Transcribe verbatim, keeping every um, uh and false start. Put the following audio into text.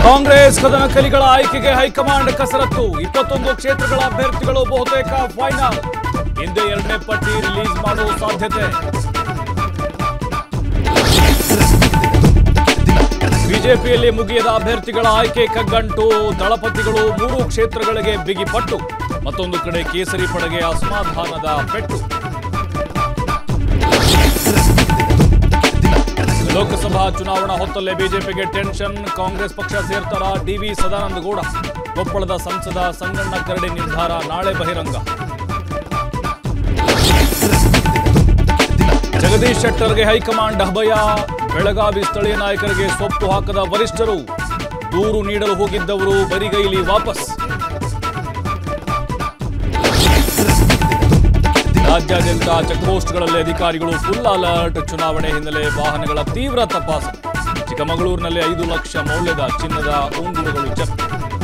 ಕಾಂಗ್ರೆಸ್ ಕದನಕಲಿಗಳ ಆಯ್ಕೆಗೆ ಹೈಕಮಾಂಡ್ ಕಸರತ್ತು. ಇಪ್ಪತ್ತೊಂದು ಕ್ಷೇತ್ರಗಳ ಅಭ್ಯರ್ಥಿಗಳು ಬಹುತೇಕ ಫೈನಲ್. ಹಿಂದೆ ಎರಡನೇ ಪಟ್ಟಿ ರಿಲೀಸ್ ಮಾಡುವ ಸಾಧ್ಯತೆ. ಬಿಜೆಪಿಯಲ್ಲಿ ಮುಗಿಯದ ಅಭ್ಯರ್ಥಿಗಳ ಆಯ್ಕೆ ಕಗ್ಗಂಟು. ದಳಪತಿಗಳು ಮೂರು ಕ್ಷೇತ್ರಗಳಿಗೆ ಬಿಗಿಪಟ್ಟು. ಮತ್ತೊಂದು ಕಡೆ ಕೇಸರಿ ಪಡೆಗೆ ಅಸಮಾಧಾನದ ಪೆಟ್ಟು. ಲೋಕಸಭಾ ಚುನಾವಣಾ ಹೊತ್ತಲ್ಲೇ ಬಿಜೆಪಿಗೆ ಟೆನ್ಷನ್. ಕಾಂಗ್ರೆಸ್ ಪಕ್ಷ ಸೇರ್ತಾರ ಡಿವಿ ಸದಾನಂದ ಗೌಡ. ಕೊಪ್ಪಳದ ಸಂಸದ ಸಂಗಣ್ಣ ಕರಡಿ ನಿರ್ಧಾರ ನಾಳೆ ಬಹಿರಂಗ. ಜಗದೀಶ್ ಶೆಟ್ಟರ್ಗೆ ಹೈಕಮಾಂಡ್ ಅಭಯ. ಬೆಳಗಾವಿ ಸ್ಥಳೀಯ ನಾಯಕರಿಗೆ ಸೊಪ್ಪು ಹಾಕದ ವರಿಷ್ಠರು. ದೂರು ನೀಡಲು ಹೋಗಿದ್ದವರು ಬರಿಗೈಲಿ ವಾಪಸ್. ರಾಜ್ಯಾದ್ಯಂತ ಚೆಕ್ಪೋಸ್ಟ್ಗಳಲ್ಲಿ ಅಧಿಕಾರಿಗಳು ಫುಲ್ ಅಲರ್ಟ್. ಚುನಾವಣೆ ಹಿನ್ನೆಲೆ ವಾಹನಗಳ ತೀವ್ರ ತಪಾಸಣೆ. ಚಿಕ್ಕಮಗಳೂರಿನಲ್ಲಿ ಐದು ಲಕ್ಷ ಮೌಲ್ಯದ ಚಿನ್ನದ ಉಂಗುರಗಳು ಜಪ್ತಿ.